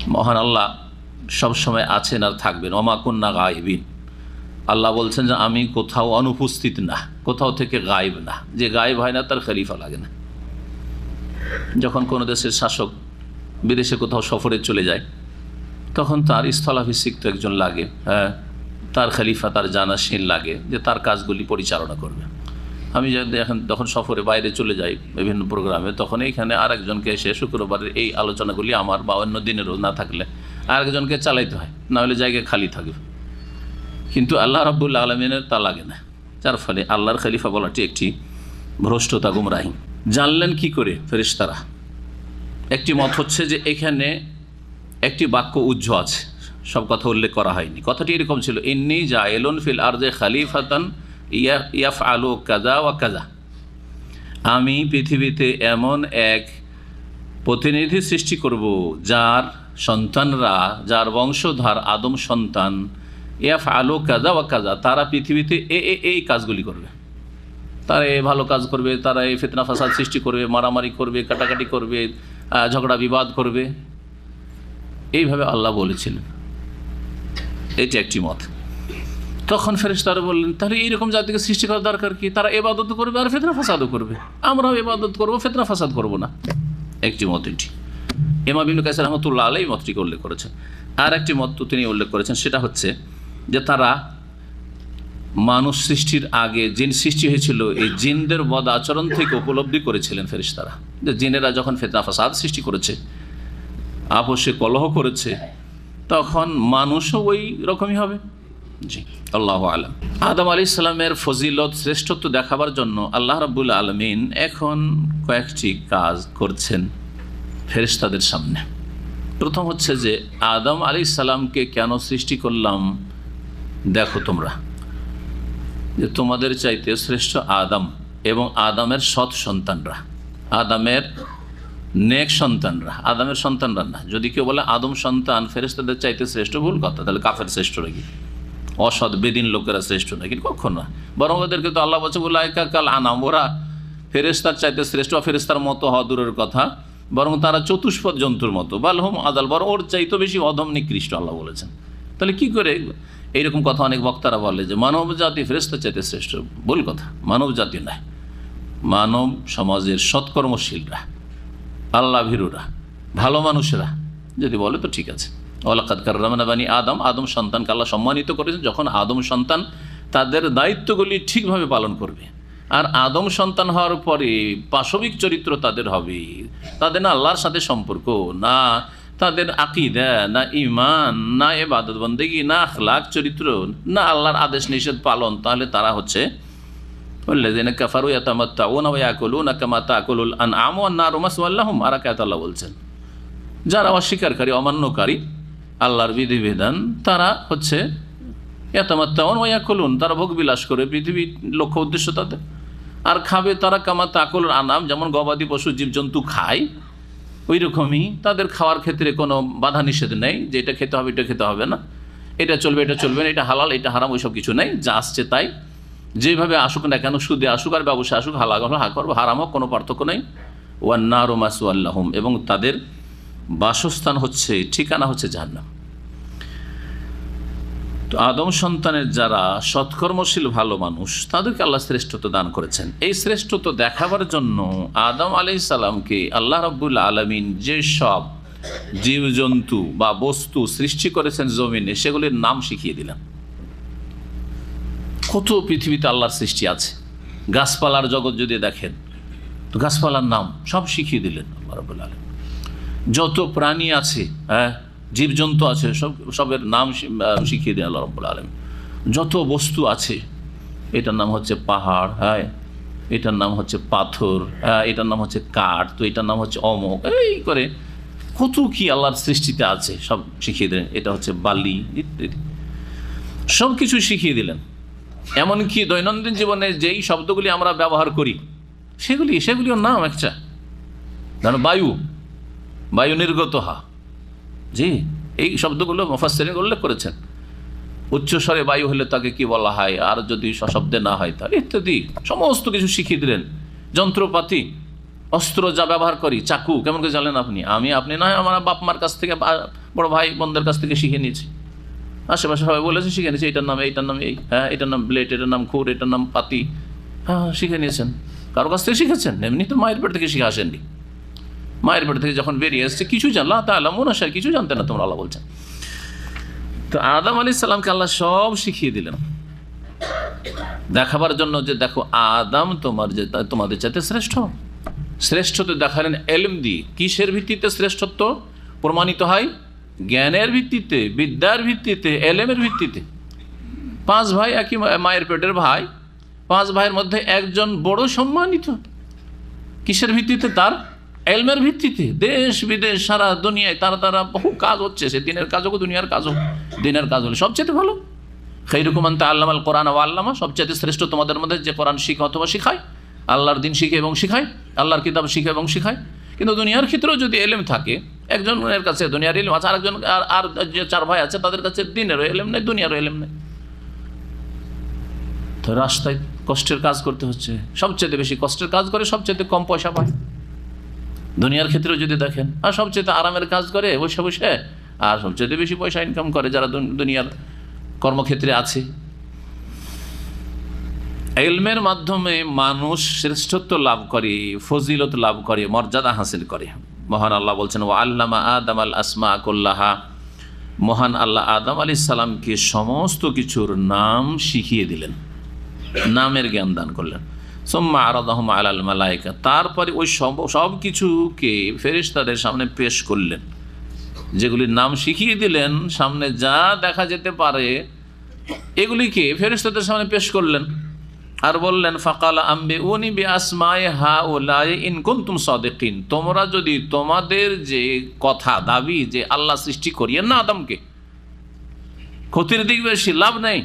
মহান আল্লাহ সব সময় আছেন আর থাকবেন। ওমা কুন্না গায়েবিন, আল্লাহ বলছেন যে আমি কোথাও অনুপস্থিত না, কোথাও থেকে গায়েব না। যে গায়েব হয় না তার খলিফা লাগে না। যখন কোনো দেশের শাসক বিদেশে কোথাও সফরে চলে যায় তখন তার স্থলাভিষিক্ত তো একজন লাগে, হ্যাঁ, তার খলিফা, তার জানাশীল লাগে যে তার কাজগুলি পরিচালনা করবে। আমি এখন যখন সফরে বাইরে চলে যাই বিভিন্ন প্রোগ্রামে, তখন এইখানে আরেকজনকে এসে শুক্রবারের এই আলোচনাগুলি আমার বা অন্য দিনেরও না থাকলে আরেকজনকে চালাইতে হয়, না হলে জায়গা খালি থাকবে। কিন্তু আল্লাহ রাব্বুল আলামিনের তা লাগে না, যার ফলে আল্লাহর খলিফা বলাটি একটি ভ্রষ্টতা, গুমরাহি। জানলেন কি করে ফেরেশতারা? একটি মত হচ্ছে যে এখানে একটি বাক্য উজ্জ আছে, সব কথা উল্লেখ করা হয়নি। কথাটি এরকম ছিল, ইন্নী জাইলুন ফিল আরদে খলিফাতান ইয়াফআলু কাযা ওয়া কাযা, আমি পৃথিবীতে এমন এক প্রতিনিধি সৃষ্টি করব যার সন্তানরা, যার বংশধর আদম সন্তান, ইয়াফআলু কাযা ওয়া কাযা, তারা পৃথিবীতে এই কাজগুলি করবে, তারা এই ভালো কাজ করবে, তারা এই ফিতনা ফাসাদ সৃষ্টি করবে, মারামারি করবে, কাটাকাটি করবে, ঝগড়া বিবাদ করবে, এইভাবে আল্লাহ বলেছিলেন। এটি একটি মত। তখন ফেরেশতারা বললেন তাহলে এইরকম জাতিকে সৃষ্টি করার দরকার কি? তারা ইবাদত করবে আর ফিতনা ফাসাদও করবে, আমরাও ইবাদত করবো, ফিতনা ফাসাদ করবো না। একটি মত এটি। ইমাম ইবনে কাসির রাহমাতুল্লাহ আলাইহি মতটিকে উল্লেখ করেছেন। আর একটি মত তিনি উল্লেখ করেছেন, সেটা হচ্ছে যে তারা মানুষ সৃষ্টির আগে জিন সৃষ্টি হয়েছিল, এই জিনদের বদ আচরণ থেকে উপলব্ধি করেছিলেন ফেরেশতারা যে জিনেরা যখন ফিতনা ফাসাদ সৃষ্টি করেছে, আপোষে কলহ করেছে, তখন মানুষও ওই রকমই হবে। জি, আল্লাহু আলাম। আদম আলাইহিস সালামের ফজিলত, শ্রেষ্ঠত্ব দেখাবার জন্য আল্লাহ রাব্বুল আলামিন এখন কয়েকটি কাজ করছেন ফেরেশতাদের সামনে। প্রথম হচ্ছে যে আদম আলাইহিস সালামকে কেন সৃষ্টি করলাম, দেখো তোমরা যে তোমাদের চাইতে শ্রেষ্ঠ আদম এবং আদমের সৎ সন্তানরা, আদমের নেক সন্তানরা, আদমের সন্তানরা না। যদি কেউ বলে আদম সন্তান ফেরেশতাদের চাইতে শ্রেষ্ঠ, ভুল কথা, তাহলে কাফের শ্রেষ্ঠ নাকি, অসৎ বেদিন লোকেরা শ্রেষ্ঠ নাকি? কখন না, বরং ওদেরকে তো আল্লাহ বলছে উলাইকা কাল আনাম, ওরা ফেরেশতার চাইতে শ্রেষ্ঠ, ফেরেশতার মতো হওয়া দূরের কথা, বরং তারা চতুষ্পদ জন্তুর মতো, বালহুম আদাল, বরং ওর চাইতে বেশি অধম নিকৃষ্ট আল্লাহ বলেছেন। তাহলে কি করে এইরকম কথা অনেক বক্তারা বলে যে মানব জাতি ফেরেশতার চাইতে শ্রেষ্ঠ? ভুল কথা, মানব জাতি নয়, মানব সমাজের সৎকর্মশীলরা, আল্লাহ ভীরুরা, ভালো মানুষেরা যদি বলে তো ঠিক আছে। ওয়ালাকাদ কাররামনা বানি আদম, আদম সন্তানকে আল্লাহ সম্মানিত করেছেন যখন আদম সন্তান তাদের দায়িত্বগুলি ঠিকভাবে পালন করবে। আর আদম সন্তান হওয়ার পরে পাশবিক চরিত্র তাদের হবে, তাদের না আল্লাহর সাথে সম্পর্ক, না তাদের আকীদা, না ঈমান, না ইবাদত বন্দেগী, না আখলাক চরিত্র, না আল্লাহর আদেশ নিষেধ পালন, তাহলে তারা হচ্ছে ওয়াল্লাযীনা কাফারু ইয়াতামাত্তাউনা ওয়া ইয়াকুলুনা কামা তাকুলুল আনআম ওয়ান নারু মাসওয়াল লাহুম। আরাকাত আল্লাহ বলছেন যারা অস্বীকারী, অমান্যকারী আল্লাহর বিধিবিধান, তারা হচ্ছে ইয়াতামাত্তাউন ওয়া ইয়াকুলুন, তারা ভোগ বিলাস করে, পৃথিবীর লক্ষ্য উদ্দেশ্য তাদের, আর খাবে তারা কামা তাকুলুল আনআম, যেমন গবাদি পশু জীবজন্তু খায় ওই রকমই তাদের খাওয়ার ক্ষেত্রে কোনো বাধা নিষেধ নেই যে এটা খেতে হবে, এটা খেতে হবে না, এটা চলবে, এটা চলবে না, এটা হালাল, এটা হারাম, ওইসব কিছু নেই। যা আসছে তাই, যেভাবে আসুক না কেন, সুদে আসুক আর ব্যবসা আসুক, হালাল করবো, হারাম হোক, কোনো পার্থক্য নেই। ওয়ান নারু মাসওয়াল লাহুম, এবং তাদের বাসস্থান হচ্ছে, ঠিকানা হচ্ছে জাহান্নাম। তো আদম সন্তানের যারা সৎকর্মশীল ভালো মানুষ, তাদেরকে আল্লাহ শ্রেষ্ঠত্ব দান করেছেন। এই শ্রেষ্ঠত্ব দেখাবার জন্য আদম আলাইহিস সালামকে আল্লাহ রাব্বুল আলামিন যে সব জীবজন্তু বা বস্তু সৃষ্টি করেছেন জমিনে, সেগুলির নাম শিখিয়ে দিলেন। কত পৃথিবীতে আল্লাহর সৃষ্টি আছে, গাছপালার জগৎ যদি দেখেন তো গাছপালার নাম সব শিখিয়ে দিলেন আল্লাহ রাব্বুল আলামিন। যত প্রাণী আছে, হ্যাঁ, জীবজন্তু আছে, সবের নাম শিখিয়ে দেন আল্লাহ রাব্বুল আলামিন। যত বস্তু আছে, এটার নাম হচ্ছে পাহাড়, হ্যাঁ, এটার নাম হচ্ছে পাথর, হ্যাঁ, এটার নাম হচ্ছে কাঠ, তো এটার নাম হচ্ছে অমুক, এই করে কত কি আল্লাহর সৃষ্টিতে আছে সব শিখিয়ে দিলেন। এটা হচ্ছে বালি ইত্যাদি, সব কিছু শিখিয়ে দিলেন। এমনকি দৈনন্দিন জীবনে যেই শব্দগুলি আমরা ব্যবহার করি সেগুলিও নাম একটা, ধরুন বায়ু নির্গত হা, জি, এই শব্দগুলো মুফাসসিরিন উল্লেখ করেছেন। উচ্চস্বরে বায়ু হলে তাকে কি বলা হয়, আর যদি সশব্দে না হয় তাহলে ইত্যাদি সমস্ত কিছু শিখিয়ে দিলেন। যন্ত্রপাতি, অস্ত্র যা ব্যবহার করি, চাকু কেমন করে জানেন আপনি? আপনি নয়, আমার বাপ মার কাছ থেকে বড় ভাই বোনদের কাছ থেকে শিখে নিয়েছি, আশেপাশে সবাই বলেছে শিখে নিয়েছি, এইটার নাম এই, হ্যাঁ এটার নাম প্লেট, এটার নাম খুর, এটার নাম পাতি, হ্যাঁ শিখে নিয়েছেন। কারো কাছ থেকে শিখেছেন? এমনি তো মায়ের পেট থেকে শিখে আসেননি। মায়ের পেট থেকে যখন বেরিয়ে এসছে কিছু জানলা তাহলে মনে হয় কিছু জানতে না তোমরা, আল্লাহ বলছেন। তো আদম আলাইহিস সালামকে আল্লাহ সব শিখিয়ে দিলেন দেখাবার জন্য যে দেখো আদম তোমাদের চাইতে শ্রেষ্ঠ তো দেখালেন এলম দিয়ে। কিসের ভিত্তিতে শ্রেষ্ঠত্ব প্রমাণিত হয়? জ্ঞানের ভিত্তিতে, বিদ্যার ভিত্তিতে, এলেমের ভিত্তিতে। 5 ভাই, একই মায়ের পেটের ভাই, 5 ভাইয়ের মধ্যে একজন বড় সম্মানিত। কিসের ভিত্তিতে? তার এলমের ভিত্তিতে। দেশ বিদেশ সারা দুনিয়ায় তারা বহু কাজ হচ্ছে, সে দিনের কাজ হোক দুনিয়ার কাজ হোক, দিনের কাজ হলে সবচেয়ে ভালো। খায়রুকুম মান তাআল্লামাল কোরআন ওয়া আল্লামা, সবচেয়ে শ্রেষ্ঠ তোমাদের মধ্যে যে কোরআন শিখে অথবা শিখায়, আল্লাহর দিন শিখে এবং শিখায়, আল্লাহর কিতাব শিখে এবং শিখায়। কিন্তু দুনিয়ার ক্ষেত্রেও যদি এলেম থাকে, একজনের কাছে দুনিয়ার এলেম আছে, আরেকজন আর যে 4 ভাই আছে তাদের কাছে দিনেরও এলেম নেই, দুনিয়ারও এলেম নেই। তো রাস্তায় কষ্টের কাজ করতে হচ্ছে, সবচেয়ে বেশি কষ্টের কাজ করে সবচেয়ে কম পয়সা পায়। দুনিয়ার ক্ষেত্রেও যদি দেখেন, আর সবচেয়ে আরামের কাজ করে বসে বসে, আর সবচেয়ে বেশি পয়সা ইনকাম করে যারা দুনিয়ার কর্মক্ষেত্রে আছে। ইলমের মাধ্যমে মানুষ শ্রেষ্ঠত্ব লাভ করে, ফজিলত লাভ করে, মর্যাদা হাসিল করে। মহান আল্লাহ বলছেন ওয়া আল্লামা আদম আল আসমা কুল্লাহা, মহান আল্লাহ আদম আলাইহিস সালামকে সমস্ত কিছুর নাম শিখিয়ে দিলেন, নামের জ্ঞান দান করলেন। সুম্মা আরাদাহুম আলাল মালায়েকা, তারপরে ওই সব কিছুকে ফেরেশতাদের সামনে পেশ করলেন, যেগুলির নাম শিখিয়ে দিলেন, সামনে যা দেখা যেতে পারে এগুলিকে ফেরেশতাদের সামনে পেশ করলেন। আর বললেন ফাকালা আম্বিউনি বিআসমাই হাউলাই ইন কুনতুম সাদিকিন, তোমরা যদি তোমাদের যে কথা দাবি যে আল্লাহ সৃষ্টি করিয়েন না আদমকে, ক্ষতির দিক বেশি, লাভ নেই,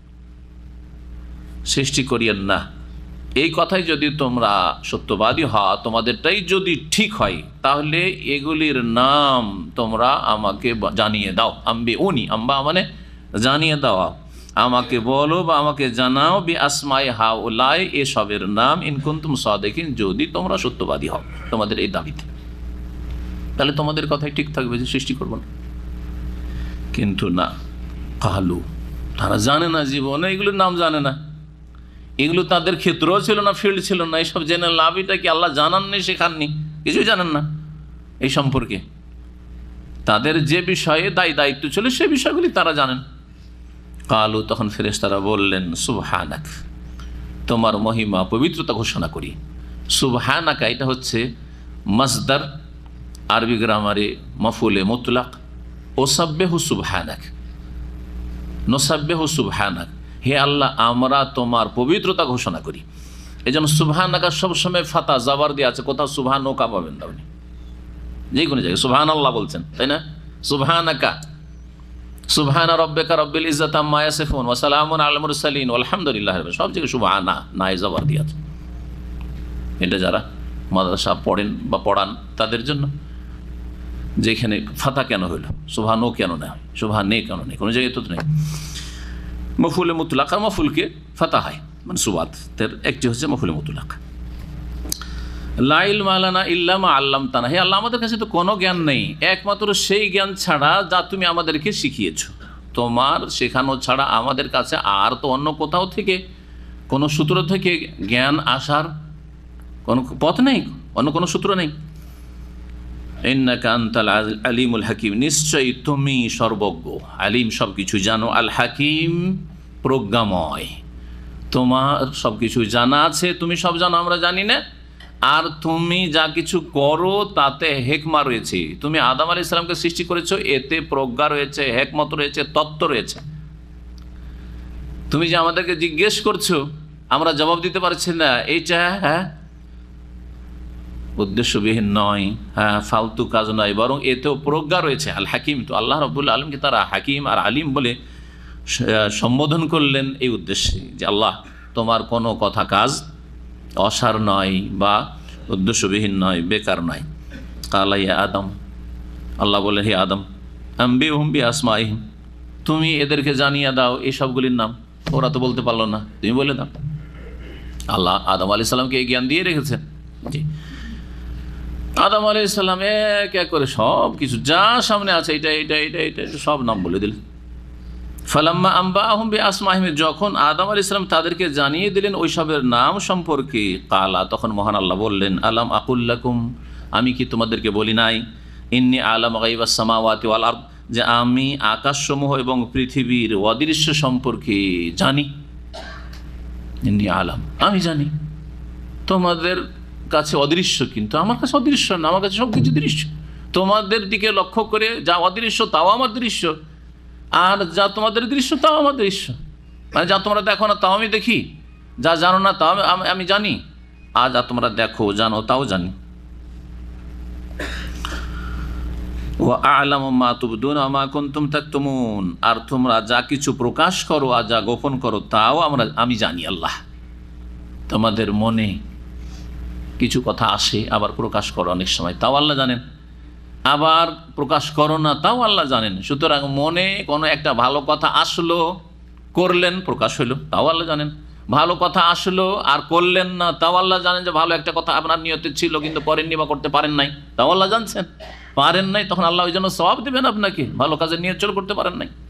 সৃষ্টি করিয়েন না, এই কথাই যদি তোমরা সত্যবাদী হও, তোমাদেরটাই যদি ঠিক হয়, তাহলে এগুলির নাম তোমরা আমাকে জানিয়ে দাও। আম্বিউনি, আম্বা মানে জানিয়ে দাও, আমাকে বলো বা আমাকে জানাও, বি আসমাই হাউলাই, এসবের নাম, ইন কুনতুম সাদিকিন, যদি তোমরা সত্যবাদী হও তোমাদের এই দাবিতে, তাহলে তোমাদের কথাই ঠিক থাকবে যে সৃষ্টি করবো না। কিন্তু না, কালু, তারা জানে না, জীবনে এগুলোর নাম জানে না, এগুলো তাদের ক্ষেত্রও ছিল না, ফিল্ড ছিল না, এইসব জেনে লাভটা কি? আল্লাহ জানাননি, শেখাননি, কিছুই জানেন না এই সম্পর্কে। তাদের যে বিষয়ে দায়িত্ব ছিল সে বিষয়গুলি তারা জানেন। কালু, তখন ফেরেশতারা বললেন সুবহানাক, তোমার মহিমা পবিত্রতা ঘোষণা করি। সুবহানাকা এটা হচ্ছে মাসদার, আরবি গ্রামারে মাফউলে মুতলাক, ওসাব্বিহু সুবহানাক, নুসাব্বিহু সুবহানাক, হে আল্লাহ আমরা তোমার পবিত্রতা ঘোষণা করি। এই জন্য সুবহানাকা সবসময় ফাতা জাবার দিয়ে আছে, কোথাও সুবহানকা পাবেন না, আপনি যে কোনো জায়গায় সুবহান আল্লাহ বলছেন, তাই না? সুবহানাকা, সুবহানা রব্বিকা রব্বিল ইজ্জাতি আম্মা ইয়াসিফুন ওয়া সালামুন আলাল মুরসালিন ওয়ালহামদুলিল্লাহি রাব্বিল আলামিন, সব জায়গায় সুবহানা নাই জাবার দিয়ে আছে। এটা যারা মাদ্রাসা পড়েন বা পড়ান তাদের জন্য, যেখানে ফাতা কেন হইল, সুবহান ও কেন না, সুবহান নে কেন নেই, কোনো জায়গায় তো নেই। মফুলে মুতলাক আর মফুলকে ফাতা হয়, মানে সুবাতের একটি হচ্ছে মফুলে মুতলাক। লা ইলমা লানা ইল্লা মা আল্লামতানা, হে আল্লাহ আমাদের কাছে তো কোনো জ্ঞান নেই একমাত্র সেই জ্ঞান ছাড়া যা তুমি আমাদেরকে শিখিয়েছো। তোমার শেখানো ছাড়া আমাদের কাছে আর তো অন্য কোথাও থেকে কোনো সূত্র থেকে জ্ঞান আসার কোনো পথ নেই, অন্য কোনো সূত্র নেই। ইন্নাকা আনতাল আলিমুল হাকিম, নিশ্চয়ই তুমি সর্বজ্ঞ, আলিম সব কিছু জানো, আল হাকিম প্রজ্ঞাময়, তোমার সব কিছু জানা আছে, তুমি সব জানো আমরা জানি না। আর তুমি যা কিছু করো তাতে হেকমা রয়েছে, তুমি আদম আলাইহিস সালামকে সৃষ্টি করেছো, এতে প্রজ্ঞা রয়েছে, হেকমত রয়েছে, তত্ত্ব রয়েছে। তুমি যে আমাদেরকে জিজ্ঞেস করছো আমরা জবাব দিতে পারছি না, এইটা উদ্দেশ্যবিহীন নয়, ফালতু কাজ নয়, বরং এতেও প্রজ্ঞা রয়েছে। আল হাকিম, তো আল্লাহ রাব্বুল আলামিনকে তারা হাকিম আর আলিম বলে সম্বোধন করলেন এই উদ্দেশ্যে যে আল্লাহ তোমার কোনো কথা কাজ অসার নয় বা উদ্দেশ্যবিহীন নয়, বেকার নয়। কালা ইয়া আদম, আল্লাহ বলে হে আদম, আম্বিহুম বিআসমাইহিম, তুমি এদেরকে জানিয়ে দাও এই সবগুলির নাম, ওরা তো বলতে পারলো না, তুমি বলে দাও। আল্লাহ আদম আলাইহিস সালামকে এই জ্ঞান দিয়ে রেখেছেন। জি, আদম আলাইহিস সালাম এক এক করে সব কিছু যা সামনে আছে এটা এটা এটা এটা এটা সব নাম বলে দিলেন। ফালাম্মা আম্বাআহুম বিআসমাইহিম, যখন আদম আলাইহিস সালাম তাদেরকে জানিয়ে দিলেন ওইসবের নাম সম্পর্কে, কালা, তখন মহান আল্লাহ বললেন, আলাম আকুল লাকুম, আমি কি তোমাদেরকে বলি নাই, ইন্নী আলাম গায়বাস সামাওয়াতি ওয়াল আরদ, যে আমি আকাশসমূহ এবং পৃথিবীর অদৃশ্য সম্পর্কে জানি। ইন্নী আলাম, আমি জানি। তোমাদের কাছে অদৃশ্য, কিন্তু আমার কাছে অদৃশ্য না, আমার কাছে সব কিছু দৃশ্য। তোমাদের দিকে লক্ষ্য করে যা অদৃশ্য তাও আমার দৃশ্য, আর যা তোমাদের দৃশ্য তাও আমার দৃশ্য। মানে যা তোমরা দেখো না তাও আমি দেখি, যা জানো না তাও আমি জানি, আর যা তোমরা দেখো জানো তাও জানি। ওয়া আ'লামু মা তুবদুনা ওয়া মা কুনতুম তাকতুমুন, আর তোমরা যা কিছু প্রকাশ করো আর যা গোপন করো তাও আমি জানি আল্লাহ। তোমাদের মনে কিছু কথা আসে, আবার প্রকাশ করো অনেক সময়, তাও আল্লাহ জানেন। আবার প্রকাশ করো না, তাও আল্লাহ জানেন। সুতরাং মনে কোনো একটা ভালো কথা আসলো, করলেন, প্রকাশ হইল, তাও আল্লাহ জানেন। ভালো কথা আসলো আর করলেন না, তাও আল্লাহ জানেন যে ভালো একটা কথা আপনার নিয়তে ছিল কিন্তু করেননি বা করতে পারেন নাই, তাও আল্লাহ জানছেন। পারেন নাই তখন আল্লাহ ওই জন্য সওয়াব দেবেন আপনাকে, ভালো কাজের নিয়ত করতে পারেন নাই।